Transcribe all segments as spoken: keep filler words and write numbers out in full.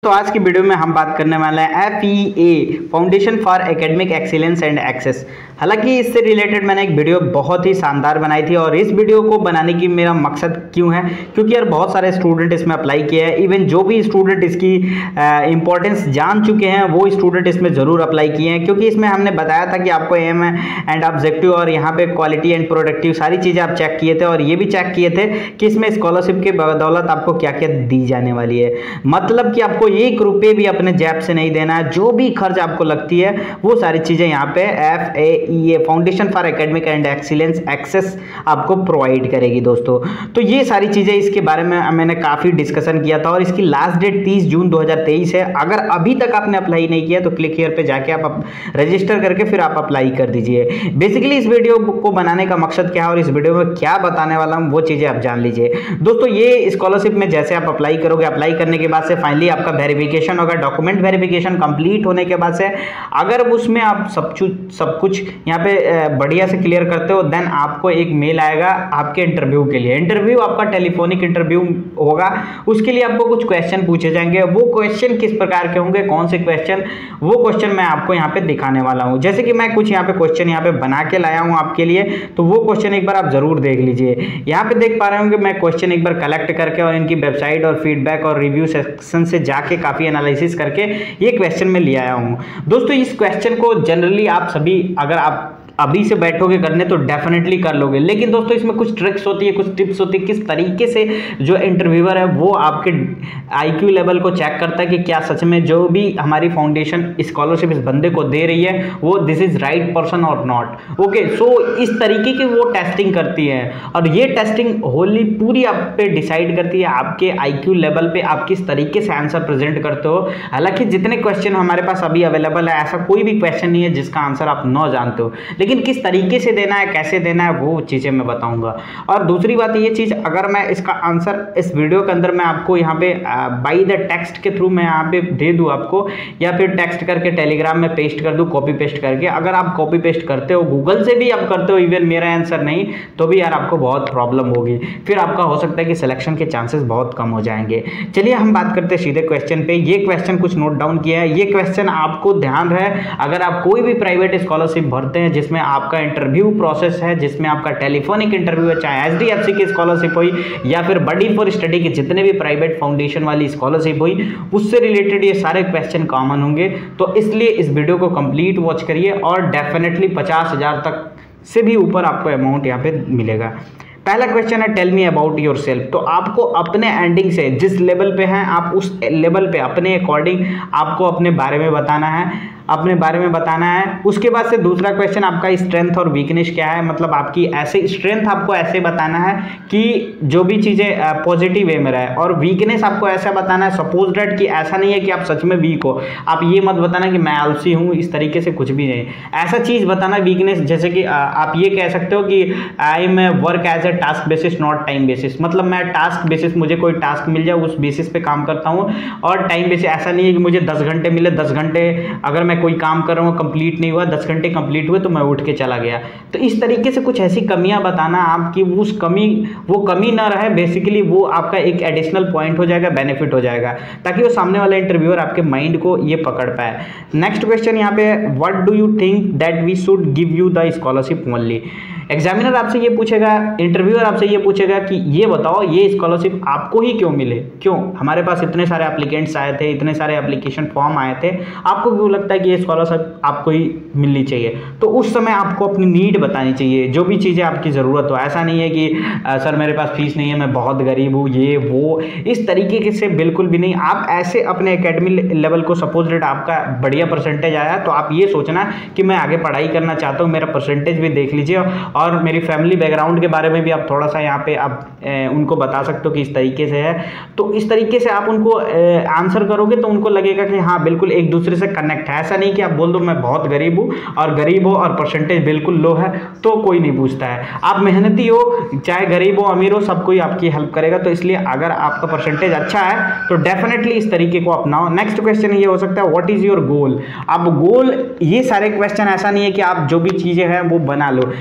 तो आज की वीडियो में हम बात करने वाले हैं F E A foundation for academic excellence and access. हालांकि इससे रिलेटेड मैंने एक वीडियो बहुत ही शानदार बनाई थी और इस वीडियो को बनाने की मेरा मकसद क्यों है, क्योंकि यार बहुत सारे स्टूडेंट इसमें अप्लाई किए हैं। इवन जो भी स्टूडेंट इसकी इंपॉर्टेंस जान चुके हैं वो स्टूडेंट इसमें ज़रूर अप्लाई किए हैं, क्योंकि इसमें हमने बताया था कि आपको एम एंड ऑब्जेक्टिव और यहाँ पे क्वालिटी एंड प्रोडक्टिव सारी चीज़ें आप चेक किए थे और ये भी चेक किए थे कि इसमें स्कॉलरशिप के बदौलत आपको क्या क्या दी जाने वाली है। मतलब कि आपको एक रुपये भी अपने जेब से नहीं देना है, जो भी खर्च आपको लगती है वो सारी चीजें यहाँ पे F A E A foundation for academic and excellence access आपको प्रोवाइड करेगी दोस्तों। तो ये सारी चीजें, इसके बारे में मैंने काफी डिस्कशन किया था और इसकी लास्ट डेट तीस जून दो हज़ार तेईस है। अगर अभी तक आपने अप्लाई नहीं किया तो क्लिक हियर पे जाके आप रजिस्टर करके फिर आप अप्लाई कर दीजिए। बेसिकली इस वीडियो को बनाने का मकसद क्या है और इस वीडियो में क्या बताने वाला हूँ वो चीजें आप जान लीजिए दोस्तों। ये स्कॉलरशिप में जैसे आप अप्लाई करोगे, अप्लाई करने के बाद से फाइनली आपका वेरिफिकेशन होगा, डॉक्यूमेंट वेरिफिकेशन कंप्लीट होने के बाद से अगर उसमें आप सब सब कुछ यहाँ पे बढ़िया से क्लियर करते हो, देन आपको एक मेल आएगा आपके इंटरव्यू के लिए। इंटरव्यू आपका टेलीफोनिक इंटरव्यू होगा, उसके लिए आपको कुछ क्वेश्चन पूछे जाएंगे। वो क्वेश्चन किस प्रकार के होंगे, कौन से क्वेश्चन, वो क्वेश्चन मैं आपको यहाँ पे दिखाने वाला हूँ। जैसे कि मैं कुछ यहाँ पे क्वेश्चन यहाँ पे बना के लाया हूँ आपके लिए, तो वो क्वेश्चन एक बार आप जरूर देख लीजिए। यहाँ पे देख पा रहे होंगे मैं क्वेश्चन एक बार कलेक्ट करके और इनकी वेबसाइट और फीडबैक और रिव्यू सेक्शन से जाके काफी एनालिसिस करके ये क्वेश्चन में ले आया हूं दोस्तों। इस क्वेश्चन को जनरली आप सभी अगर आप अभी से बैठोगे करने तो डेफिनेटली कर लोगे, लेकिन दोस्तों इसमें कुछ ट्रिक्स होती है, कुछ टिप्स होती है, किस तरीके से जो इंटरव्यूअर है वो आपके आईक्यू लेवल को चेक करता है कि क्या सच में जो भी हमारी फाउंडेशन स्कॉलरशिप इस बंदे को दे रही है वो दिस इज राइट पर्सन और नॉट। ओके, सो इस तरीके की वो टेस्टिंग करती है और ये टेस्टिंग होली पूरी आप पे डिसाइड करती है आपके आईक्यू लेवल पे आप किस तरीके से आंसर प्रेजेंट करते हो। हालांकि जितने क्वेश्चन हमारे पास अभी अवेलेबल है, ऐसा कोई भी क्वेश्चन नहीं है जिसका आंसर आप न जानते हो, लेकिन किस तरीके से देना है, कैसे देना है, वो चीजें मैं बताऊंगा। और दूसरी बात ये चीज, अगर मैं इसका आंसर इस वीडियो के अंदर मैं आपको यहाँ पे बाय द टेक्स्ट के थ्रू मैं यहाँ पे दे दूं आपको, या फिर टेक्स्ट करके टेलीग्राम में पेस्ट कर दूं, कॉपी पेस्ट करके। अगर आप कॉपी पेस्ट करते हो, गूगल से भी आप करते हो, इवन मेरा आंसर नहीं, तो भी यार आपको बहुत प्रॉब्लम होगी, फिर आपका हो सकता है कि सिलेक्शन के चांसेस बहुत कम हो जाएंगे। चलिए हम बात करते हैं सीधे क्वेश्चन पे। ये क्वेश्चन कुछ नोट डाउन किया है, ये क्वेश्चन आपको ध्यान रहे, अगर आप कोई भी प्राइवेट स्कॉलरशिप भरते हैं जिसमें आपका इंटरव्यू प्रोसेस है, जिसमें आपका टेलीफोनिक इंटरव्यू है, चाहे एच डी एफ सी की स्कॉलरशिप हुई या फिर बडी फॉर स्टडी के जितने भी प्राइवेट फाउंडेशन वाली स्कॉलरशिप हुई, उससे रिलेटेड ये सारे क्वेश्चन कॉमन होंगे। तो इसलिए इस वीडियो को कंप्लीट वॉच करिए और डेफिनेटली पचास हजार तक से भी ऊपर आपको अमाउंट यहाँ पे मिलेगा। पहला क्वेश्चन है tell me about yourself. तो आपको अपने एंडिंग से जिस लेवल पे हैं आप उस लेवल पे अपने अकॉर्डिंग आपको अपने बारे में बताना है, अपने बारे में बताना है। उसके बाद से दूसरा क्वेश्चन आपका स्ट्रेंथ और वीकनेस क्या है, मतलब आपकी ऐसे स्ट्रेंथ आपको ऐसे बताना है कि जो भी चीज़ें पॉजिटिव वे में रहे, और वीकनेस आपको ऐसा बताना है सपोज दैट कि ऐसा नहीं है कि आप सच में वीक हो, आप ये मत बताना कि मैं आलसी हूँ, इस तरीके से कुछ भी नहीं, ऐसा चीज़ बताना वीकनेस। जैसे कि आप ये कह सकते हो कि I am work as a task basis not time basis, मतलब मैं टास्क बेसिस, मुझे कोई टास्क मिल जाए उस बेसिस पे काम करता हूँ, और टाइम बेसिस ऐसा नहीं है कि मुझे दस घंटे मिले, दस घंटे अगर मैं कोई काम कर रहा हूँ कंप्लीट नहीं हुआ, दस घंटे कंप्लीट हुए तो मैं उठ के चला गया। तो इस तरीके से कुछ ऐसी कमियां बताना आपकी उस कमी वो कमी ना रहे, बेसिकली वो आपका एक एडिशनल पॉइंट हो जाएगा, बेनिफिट हो जाएगा, ताकि वो सामने वाला इंटरव्यूअर आपके माइंड को ये पकड़ पाए। नेक्स्ट क्वेश्चन यहाँ पे, what do you think that we should give you the scholarship only. Examiner आपसे ये पूछेगा, इंटरव्यूअर आपसे ये पूछेगा कि ये बताओ ये स्कॉलरशिप आपको ही क्यों मिले, क्यों हमारे पास इतने सारे एप्लीकेंट्स आए थे, इतने सारे एप्लीकेशन फॉर्म आए थे, आपको क्यों लगता है कि ये स्कॉलरशिप आपको ही मिलनी चाहिए। तो उस समय आपको अपनी नीड बतानी चाहिए, जो भी चीज़ें आपकी ज़रूरत हो। ऐसा नहीं है कि आ, सर मेरे पास फीस नहीं है, मैं बहुत गरीब हूँ, ये वो, इस तरीके से बिल्कुल भी नहीं। आप ऐसे अपने एकेडमी लेवल को, सपोज डेट आपका बढ़िया परसेंटेज आया तो आप ये सोचना कि मैं आगे पढ़ाई करना चाहता हूँ, मेरा परसेंटेज भी देख लीजिए और मेरी फैमिली बैकग्राउंड के बारे में भी आप थोड़ा सा यहाँ पे आप ए, उनको बता सकते हो कि इस तरीके से है। तो इस तरीके से आप उनको आंसर करोगे तो उनको लगेगा कि हाँ बिल्कुल एक दूसरे से कनेक्ट है। ऐसा नहीं कि आप बोल दो मैं बहुत गरीब हूँ और गरीब हो और परसेंटेज बिल्कुल लो है तो कोई नहीं पूछता है। आप मेहनती हो, चाहे गरीब हो अमीर हो, सब कोई आपकी हेल्प करेगा। तो इसलिए अगर आपका परसेंटेज अच्छा है तो डेफिनेटली इस तरीके को अपनाओ। नेक्स्ट क्वेश्चन ये हो सकता है, व्हाट इज योर गोल। अब गोल, ये सारे क्वेश्चन ऐसा नहीं है कि आप जो भी चीजें हैं वो बना लो, जो भी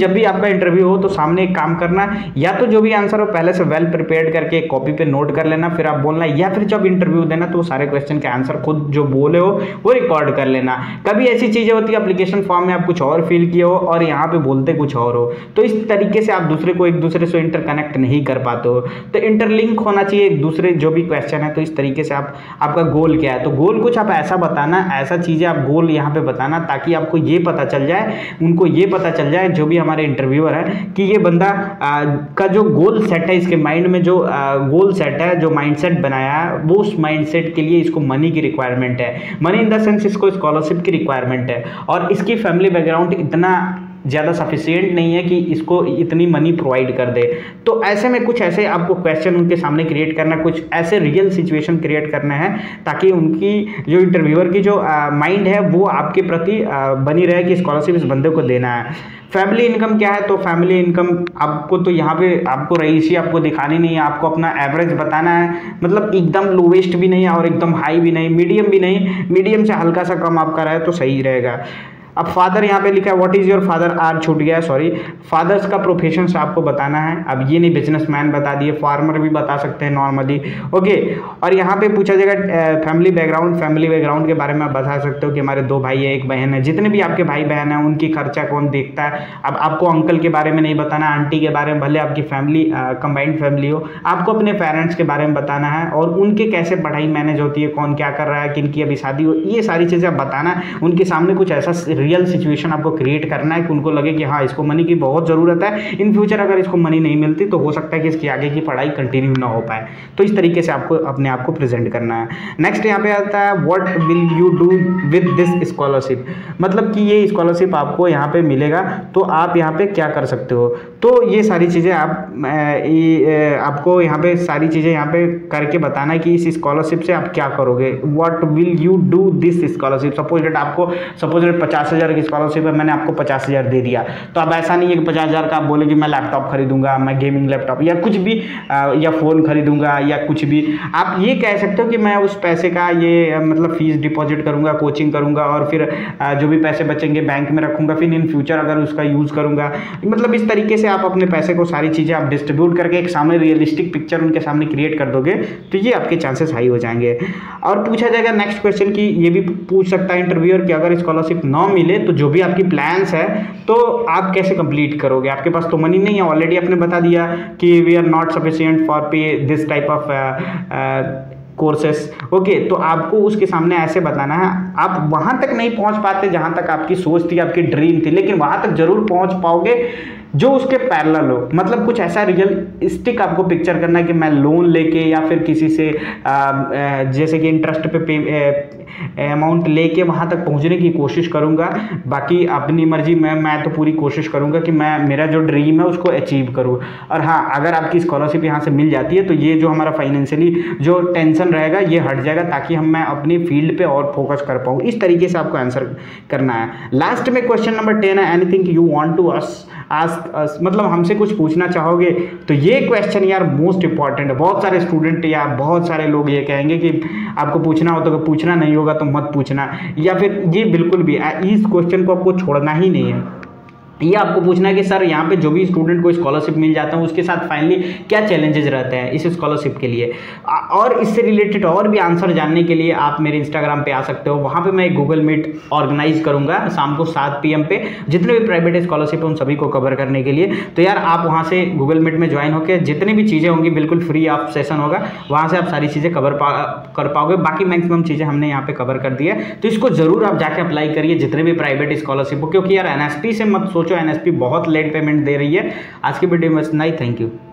जब भी आपका इंटरव्यू हो तो सामने एक काम करना, या तो जो भी आंसर हो पहले से वेल प्रिपेयर्ड करके एक कॉपी पे नोट कर लेना, फिर आप बोलना, या फिर जब इंटरव्यू देना तो सारे क्वेश्चन के आंसर खुद जो बोले हो वो रिकॉर्ड कर लेना। कभी ऐसी चीजें होती है एप्लीकेशन फॉर्म में आप कुछ और फिल किए हो और यहाँ पे बोलते कुछ और हो, तो इस तरीके से आप दूसरे को एक दूसरे से इंटरकनेक्ट नहीं कर पाते हो। तो इंटरलिंक होना चाहिए एक दूसरे जो भी क्वेश्चन है। तो इस तरीके से आप आपका गोल क्या है, तो गोल कुछ आप ऐसा बताना, ऐसा चीजें आप गोल यहाँ पे बताना ताकि आपको ये पता चल जाए, उनको ये पता चल जाए जो भी हमारे इंटरव्यूअर है कि ये बंदा आ, का जो गोल सेट है, इसके माइंड में जो आ, गोल सेट है, जो माइंडसेट बनाया है, वो उस माइंडसेट के लिए इसको मनी की रिक्वायरमेंट है। मनी इन द सेंस इसको स्कॉलरशिप की रिक्वायरमेंट है और इसकी फैमिली बैकग्राउंड इतना ज़्यादा सफिशिएंट नहीं है कि इसको इतनी मनी प्रोवाइड कर दे। तो ऐसे में कुछ ऐसे आपको क्वेश्चन उनके सामने क्रिएट करना, कुछ ऐसे रियल सिचुएशन क्रिएट करना है ताकि उनकी जो इंटरव्यूअर की जो माइंड है वो आपके प्रति आ, बनी रहे कि स्कॉलरशिप इस बंदे को देना है। फैमिली इनकम क्या है, तो फैमिली इनकम आपको तो यहाँ पे आपको रईसी आपको दिखानी नहीं है, आपको अपना एवरेज बताना है, मतलब एकदम लोवेस्ट भी नहीं है और एकदम हाई भी नहीं, मीडियम भी नहीं, मीडियम से हल्का सा कम आपका रहे तो सही रहेगा। अब फादर यहाँ पे लिखा है what is your father, R छूट गया सॉरी, फादर्स का प्रोफेशन से आपको बताना है। अब ये नहीं बिजनेसमैन बता दिए, फार्मर भी बता सकते हैं नॉर्मली, ओके। और यहाँ पे पूछा जाएगा फैमिली बैकग्राउंड, फैमिली बैकग्राउंड के बारे में आप बता सकते हो कि हमारे दो भाई है एक बहन है, जितने भी आपके भाई बहन हैं उनकी खर्चा कौन देखता है। अब आपको अंकल के बारे में नहीं बताना, आंटी के बारे में, भले आपकी फैमिली कंबाइंड फैमिली हो, आपको अपने पेरेंट्स के बारे में बताना है और उनके कैसे पढ़ाई मैनेज होती है, कौन क्या कर रहा है, किन की अभी शादी हो, ये सारी चीज़ें आप बताना। उनके सामने कुछ ऐसा रियल सिचुएशन आपको क्रिएट करना है कि उनको लगे कि हाँ इसको मनी की बहुत ज़रूरत है, इन फ्यूचर अगर इसको मनी नहीं मिलती तो हो सकता है कि इसकी आगे की पढ़ाई कंटिन्यू ना हो पाए। तो इस तरीके से आपको अपने आप को प्रेजेंट करना है। नेक्स्ट यहाँ पे आता है what will you do with this scholarship, मतलब कि ये स्कॉलरशिप आपको यहाँ पे मिलेगा तो आप यहाँ पे क्या कर सकते हो। तो ये सारी चीज़ें आप ये, आपको यहाँ पे सारी चीज़ें यहाँ पे करके बताना है कि इस स्कॉलरशिप से आप क्या करोगे। What will you do this scholarship, suppose that आपको सपोज डेट पचास हज़ार की स्कॉलरशिप है, मैंने आपको पचास हज़ार दे दिया, तो अब ऐसा नहीं है कि पचास हज़ार का आप बोले कि मैं लैपटॉप खरीदूंगा, मैं गेमिंग लैपटॉप या कुछ भी आ, या फ़ोन खरीदूंगा या कुछ भी। आप ये कह सकते हो कि मैं उस पैसे का ये मतलब फीस डिपॉजिट करूंगा, कोचिंग करूंगा और फिर आ, जो भी पैसे बचेंगे बैंक में रखूंगा, फिर इन फ्यूचर अगर उसका यूज़ करूंगा। मतलब इस तरीके से आप अपने पैसे को सारी चीज़ें आप डिस्ट्रीब्यूट करके एक सामने रियलिस्टिक पिक्चर उनके सामने क्रिएट कर दोगे तो ये आपके चांसेस हाई हो जाएंगे। और पूछा जाएगा नेक्स्ट क्वेश्चन की, ये भी पूछ सकता है इंटरव्यूअर कि अगर स्कॉलरशिप ना मिले तो जो भी आपकी प्लान्स है तो आप कैसे कंप्लीट करोगे। आपके पास तो मनी नहीं है, ऑलरेडी आपने बता दिया कि we are not sufficient for pay this type of courses, okay. तो आपको उसके सामने ऐसे बताना है, आप वहां तक नहीं पहुंच पाते जहां तक आपकी सोच थी, आपकी ड्रीम थी, लेकिन वहां तक जरूर पहुंच पाओगे जो उसके पैरेलल हो। मतलब कुछ ऐसा रियलिस्टिक आपको पिक्चर करना है कि मैं लोन लेके या फिर किसी से आ, आ, जैसे कि इंटरेस्ट पे पे अमाउंट लेके वहां तक पहुंचने की कोशिश करूंगा। बाकी अपनी मर्जी, मैं मैं तो पूरी कोशिश करूंगा कि मैं मेरा जो ड्रीम है उसको अचीव करूं। और हाँ, अगर आपकी स्कॉलरशिप यहाँ से मिल जाती है तो ये जो हमारा फाइनेंशियली जो टेंशन रहेगा ये हट जाएगा ताकि हम मैं अपनी फील्ड पे और फोकस कर पाऊँ। इस तरीके से आपको आंसर करना है। लास्ट में क्वेश्चन नंबर टेन है anything you want to us ask us, मतलब हमसे कुछ पूछना चाहोगे। तो ये क्वेश्चन यार मोस्ट इंपॉर्टेंट है। बहुत सारे स्टूडेंट या बहुत सारे लोग ये कहेंगे कि आपको पूछना हो तो पूछना, नहीं होगा तो मत पूछना, या फिर ये बिल्कुल भी इस क्वेश्चन को आपको छोड़ना ही नहीं है। ये आपको पूछना है कि सर यहाँ पे जो भी स्टूडेंट को स्कॉलरशिप मिल जाता है उसके साथ फाइनली क्या चैलेंजेस रहते हैं इस स्कॉलरशिप के लिए। और इससे रिलेटेड और भी आंसर जानने के लिए आप मेरे इंस्टाग्राम पे आ सकते हो। वहाँ पे मैं एक गूगल मीट ऑर्गेनाइज करूँगा शाम को सात पी एम पे, जितने भी प्राइवेट स्कॉलरशिप है उन सभी को कवर करने के लिए। तो यार आप वहाँ से गूगल मीट में ज्वाइन होकर जितनी भी चीज़ें होंगी बिल्कुल फ्री ऑफ सेशन होगा, वहाँ से आप सारी चीज़ें कवर पा कर पाओगे। बाकी मैक्सिमम चीज़ें हमने यहाँ पे कवर कर दी है, तो इसको जरूर आप जाके अप्लाई करिए जितने भी प्राइवेट स्कॉलरशिप हो, क्योंकि यार एन एस पी से मत सोचो, एन एस पी बहुत लेट पेमेंट दे रही है। आज की वीडियो में इतना ही, थैंक यू।